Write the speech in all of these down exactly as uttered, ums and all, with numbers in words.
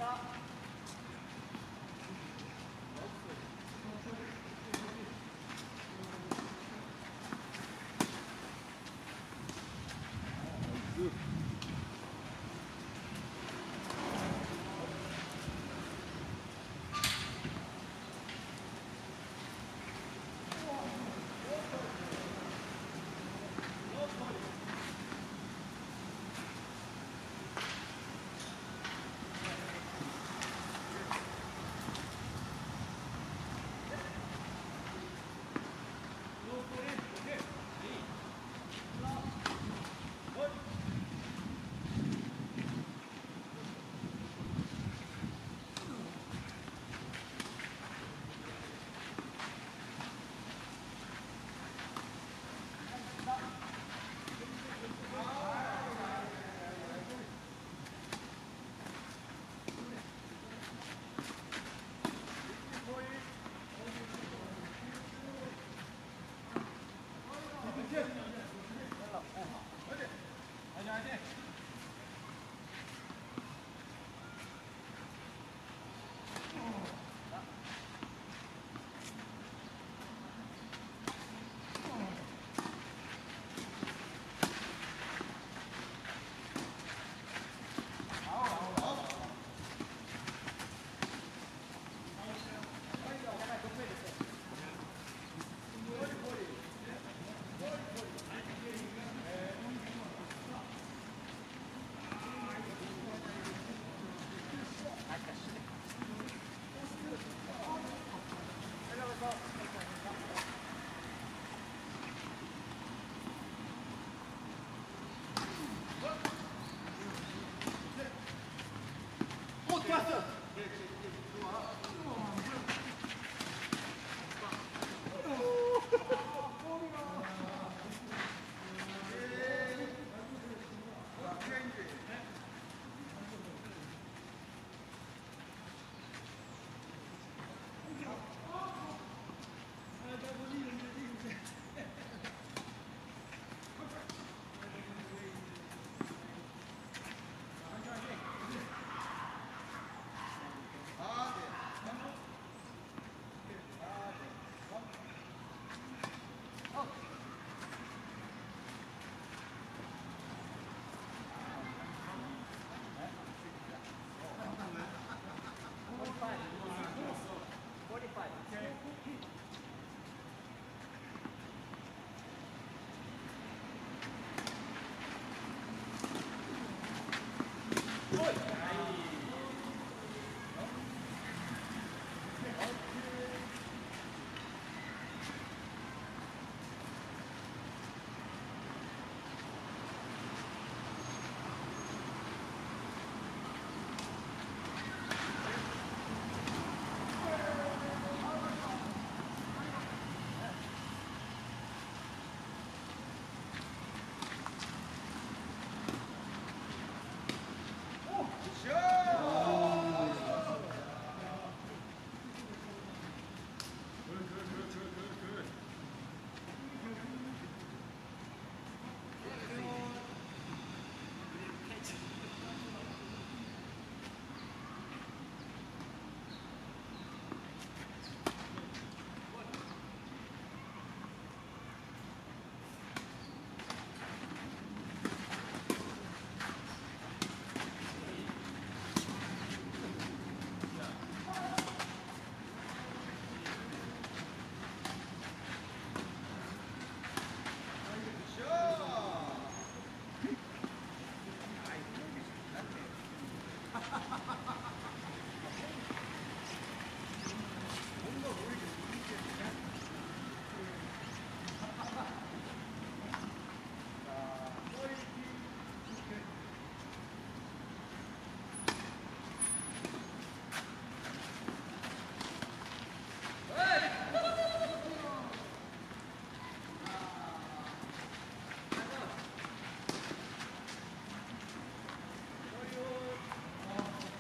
아,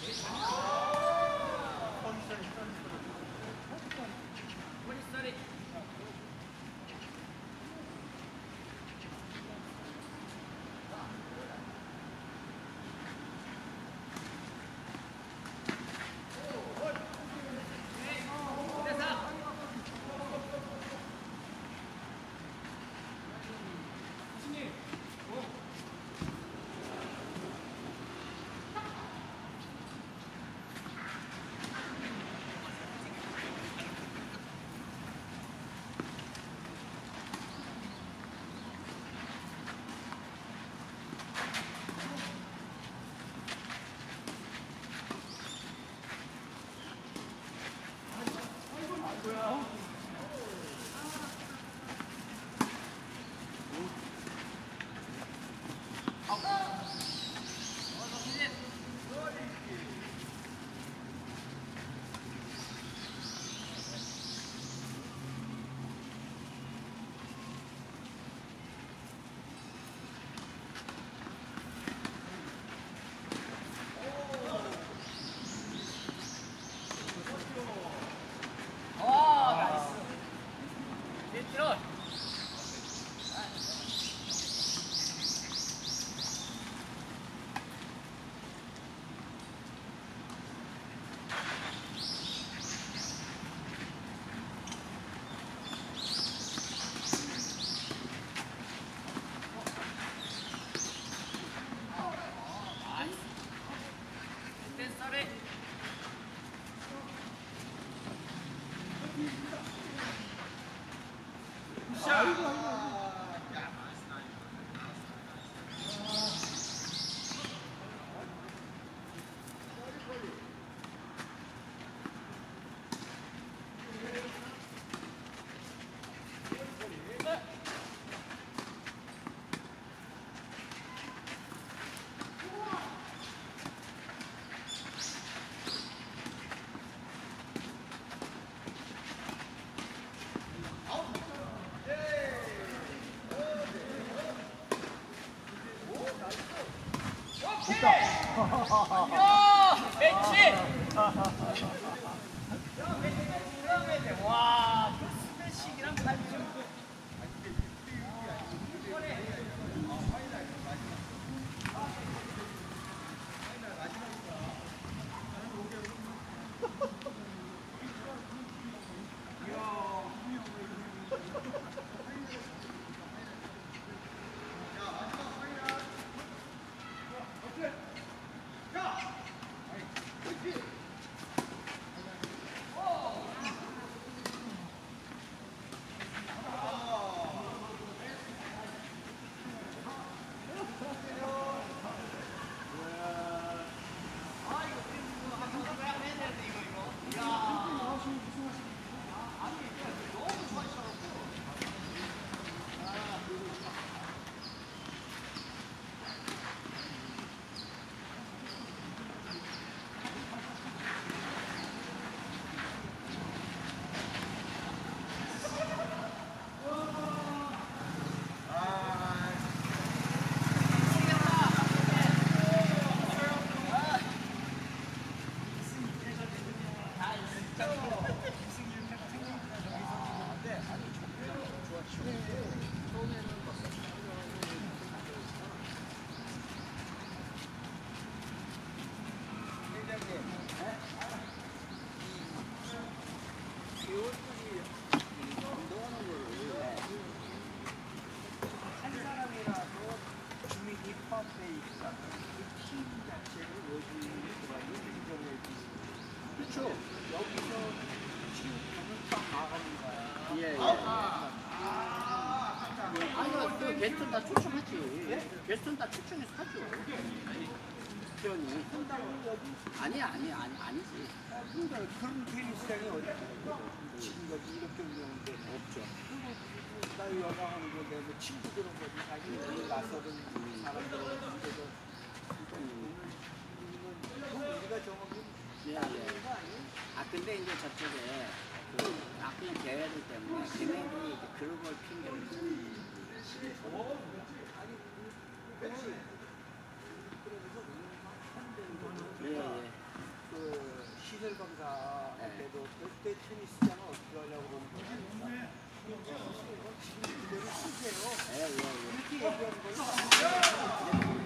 야, 배치! 와, 그 스매싱이랑 타이밍. 그렇죠. 여기서 지금 딱 나가는 거야. 예, 예. 아니, 그 게스트는 다 초청하지. 게스트는 다 초청해서 하죠. 편이. 아니, 아니, 아니, 아니지. 그러니까 그런 테니스장이 어디 지금까지 이렇게 운영하는 데 없죠. 그리고 나 여가 하는 건데 뭐 친구들은 거기 자기 나서던 사람들은 그래서 우리가 정확히 예, 예. 아, 근데 이제 저쪽에 그 아픈 대회들 때문에 걔네들이 이제 그런 걸 핑계로 예, 예. 이순열 검사한테도 네. 그때 테니스장은 어떻게 하려고 그러는 거야? 지금 그대로 쓰세요. 예, 예, 예. 이렇게 얘기하는 걸로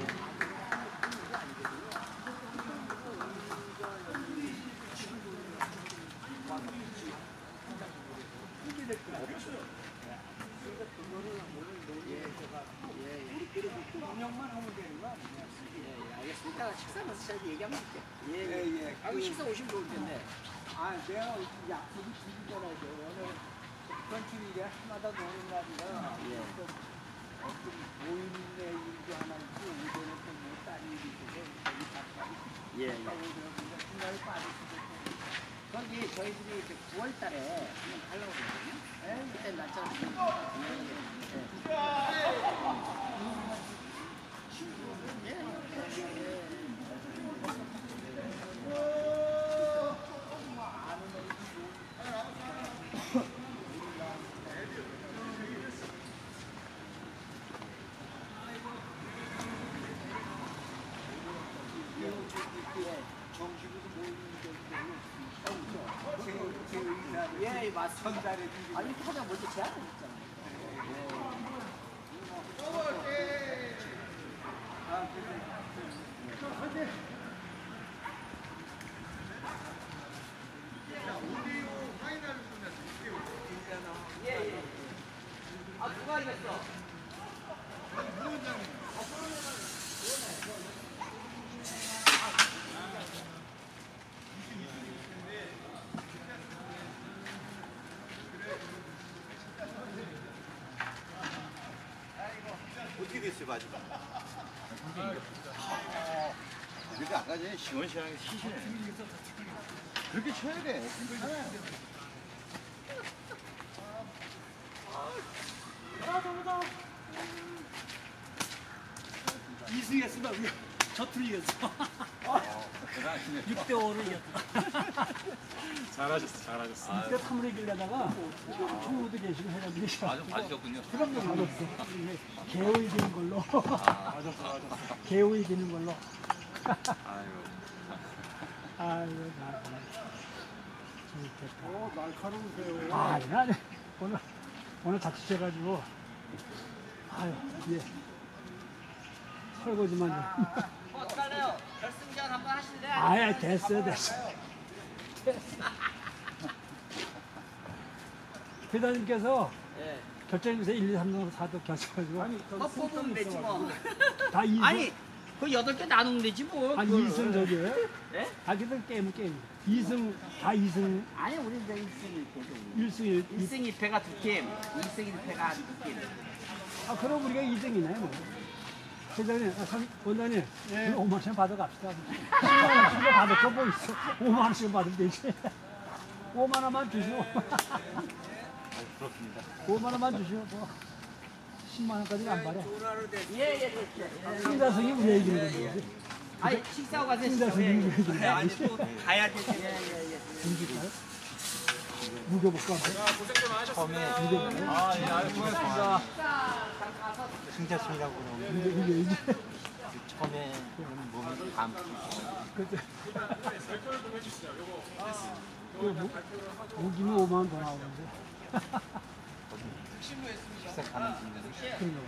운영만 하면 되는 거 아니냐? 예, 예, 알겠습니다. 식사 마치자고 얘기하면 될게. 예, 예, 예. 예. 아, 그- 식사 오시면 좋을 텐데. 아, 내가 약속이 주기잖아요. 오늘 건축일에 하나다 노는 날이라 예. 좀 어떤 모임의 일도 하나 있고 오전에 또뭐 다른 일이 있어서 여기 잠깐 예, 예. 있다고 그러는데 중간에 빠질 수도 있고 거기 저희들이 이제 구월 달에 한번 가려고 그러거든요. 예? 그때 날짜를 좀- 예, 예. 예, 예, 예. 정식으로 모이는 게 제, 제 의사를 예, 맞습니다. 전달해 주기 아니, 하자 먼저 제안을 했잖아요. 아, 그래서 예, 예. 아, 누가 이겼어? 어떻게 됐어요, 마지막? 그러니까 아까 전에 시원시원하게 치시네. 그렇게 쳐야 돼. 괜찮아요. 이승했으면 우리가 저투를 이겼어. 대단하시네. 육 대 오로 이겼어. 잘하셨어, 잘하셨어. 그때 탐을 이기려다가 친구도 계시고 해가지고 계셔. 아주 봐주셨군요. 그런 거 맞았어. 이게 개우 이기는 걸로. 맞았어, 맞았어. 개우 이기는 걸로. 아이고. 아이고, 나 재밌겠다. 어, 날카로우세요. 아, 아니, 아니. 오늘, 오늘 다치셔가지고. 아유, 예. 설거지만 좀. 뭐 어떡하래요? 결승전 한번 하실래? 아야, 됐어요, 됐어. 회장님께서 예. 결정에서 일, 이, 삼 등, 사 등 결정해가지고. 아니, 뭐 뽑으면 되지 뭐. 다 이 승. 아니, 그 여덟 개 나누면 되지 뭐. 아니, 그걸. 이 승 저기. 예? 아, 근데 게임은 게임. 이 승, 다 이 승, 아니, 우리 이제 일 승 계속. 일 승, 일, 일 승 일 패가 두 팀, 이 승 일 패가 두 팀. 아, 그럼 우리가 이 등이네, 뭐. 회장님, 아, 상, 원장님, 오만 원씩 받아갑시다. 십만 원씩 받을 거 뭐 있어. 오만 원씩 받으면 되지. 오만 원만 주시오. 부럽습니다. 오만 원만 주시오. 뭐. 십만 원까지는 안 받아. 좋은 하루 되세요. 예, 예, 그렇죠. 승자승이 우리 얘기를 하는 거지. 아니, 식사하고 가세요. 승자승이 우리 얘기를 하는 아니, 거지. 또 가야 되지. 예, 예, 예. 움직일까요? 무게볼까? 고생 좀 하셨습니다. 무게볼까요? 아, 예, 아유, 고맙습니다. 승자승이라고 그러면 무게, 무게, 이제. 처음에 몸이 감 그때. 그 무, 무기는 오만 원 더 나오는데. 시작하는 중인데 그런 거.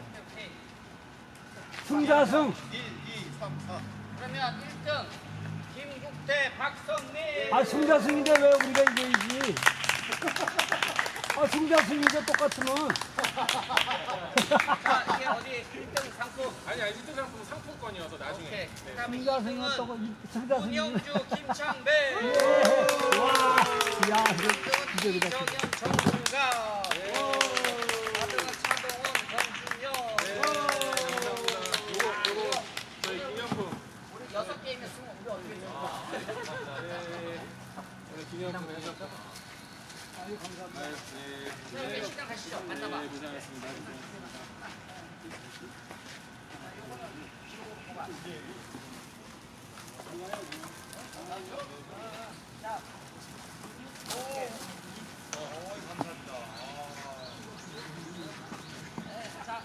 승자승! 그러면 일 등 김국태, 박성민. 아, 승자승인데 왜 우리가 이겨야지? 아, 승자승인데 똑같으면. 자, 이게 어디 일 등 상품. 아니, 아니, 일 등 상품 상품권이어서 나중에. 오케이. 그다음에 이 승자승은 등은 또, 이- 승자승. 문영주, 김창배. 예. 와, 야, 이거, 이거, 이거. 이정현, 정승가. 사 등은 차동원, 정준영. 요거, 요거, 저희 기념품. 우리 여섯 개 있으면 우리 어떻게 줘? 오늘 기념품 해줬죠? 아유, 감사합니다. 네, 네, 식당 가시죠. 만나봐. 네, 고생하셨습니다.